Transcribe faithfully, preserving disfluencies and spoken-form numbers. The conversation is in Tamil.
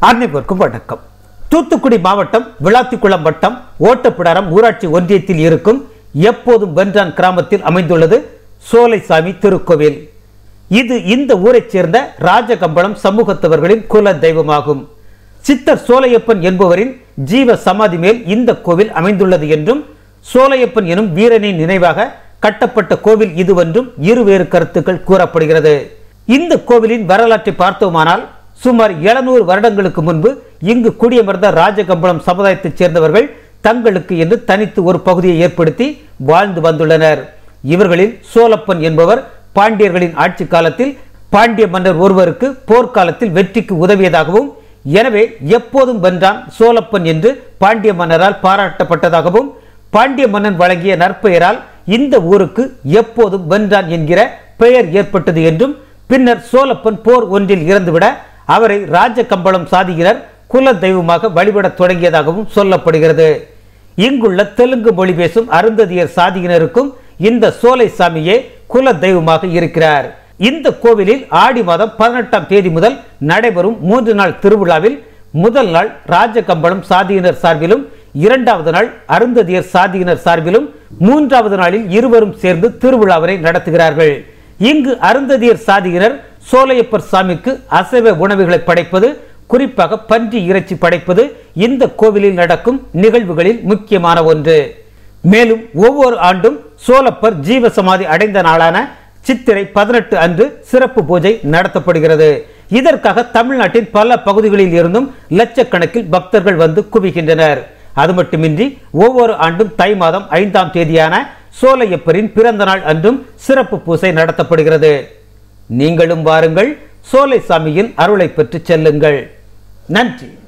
அனைவருக்கும் வணக்கம். தூத்துக்குடி மாவட்டம் விளாத்திக்குளம் வட்டம் ஓட்டப்பிடாரம் ஊராட்சி ஒன்றியத்தில் இருக்கும் எப்போதும் வென்றான் கிராமத்தில் அமைந்துள்ளது சோலைசாமி திருக்கோவில். இது இந்த ஊரைச் சேர்ந்த ராஜகம்பளம் சமூகத்தவர்களின் குல தெய்வமாகும். சித்தர் சோலையப்பன் என்பவரின் ஜீவ சமாதி மேல் இந்த கோவில் அமைந்துள்ளது என்றும், சோலையப்பன் எனும் வீரனின் நினைவாக கட்டப்பட்ட கோவில் இதுவென்றும் இருவேறு கருத்துக்கள் கூறப்படுகிறது. இந்த கோவிலின் வரலாற்றை பார்த்தோமானால், சுமார் எழுநூறு வருடங்களுக்கு முன்பு இங்கு குடியமர்ந்த ராஜகம்பளம் சமுதாயத்தைச் சேர்ந்தவர்கள் தங்களுக்கு என்று தனித்து ஒரு பகுதியை ஏற்படுத்தி வாழ்ந்து வந்துள்ளனர். இவர்களில் சோலப்பன் என்பவர் பாண்டியர்களின் ஆட்சி காலத்தில் பாண்டிய மன்னர் ஒருவருக்கு போர்க்காலத்தில் வெற்றிக்கு உதவியதாகவும், எனவே எப்போதும் வென்றான் சோலப்பன் என்று பாண்டிய மன்னரால் பாராட்டப்பட்டதாகவும், பாண்டிய மன்னன் வழங்கிய நற்பெயரால் இந்த ஊருக்கு எப்போதும் வென்றான் என்கிற பெயர் ஏற்பட்டது என்றும், பின்னர் சோலப்பன் போர் ஒன்றில் இறந்துவிட அவரை ராஜகம்பளம் சாதியினர் குல தெய்வமாக வழிபட தொடங்கியதாகவும் சொல்லப்படுகிறது. இங்குள்ள தெலுங்கு மொழி பேசும் அருந்ததியர் சாதியினருக்கும் இந்த சோலைசாமியே குல தெய்வமாக இருக்கிறார். இந்த கோவிலில் ஆடி மாதம் பதினெட்டாம் தேதி முதல் நடைபெறும் மூன்று நாள் திருவிழாவில் முதல் நாள் ராஜகம்பளம் சாதியினர் சார்பிலும், இரண்டாவது நாள் அருந்ததியர் சாதியினர் சார்பிலும், மூன்றாவது நாளில் இருவரும் சேர்ந்து திருவிழாவினை நடத்துகிறார்கள். இங்கு அருந்ததியர் சாதியினர் சோலையப்பர் சாமிக்கு அசைவ உணவுகளை படைப்பது, குறிப்பாக பன்றி இறைச்சி படைப்பது இந்த கோவிலில் நடக்கும் நிகழ்வுகளில் முக்கியமான ஒன்று. மேலும் ஒவ்வொரு ஆண்டும் சோலப்பர் ஜீவசமாதி அடைந்த நாளான சித்திரை பதினெட்டு அன்று சிறப்பு பூஜை நடத்தப்படுகிறது. இதற்காக தமிழ்நாட்டின் பல பகுதிகளில் இருந்தும் லட்சக்கணக்கில் பக்தர்கள் வந்து குவிகின்றனர். அது மட்டுமின்றி ஒவ்வொரு ஆண்டும் தை மாதம் ஐந்தாம் தேதியான சோலையப்பரின் பிறந்த நாள் அன்றும் சிறப்பு பூஜை நடத்தப்படுகிறது. நீங்களும் வாருங்கள், சோலைசாமியின் அருளை பெற்று செல்லுங்கள். நன்றி.